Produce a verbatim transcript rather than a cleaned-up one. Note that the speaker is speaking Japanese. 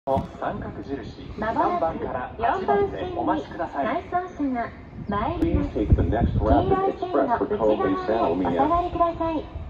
三角印まもなさんばんくから 4 8 番番でお待ちください。 線に回送車が参り Please ます。 take the next 黄 rapid 色い線の express for 内側へ Kobe お下 Salmiak. がりください。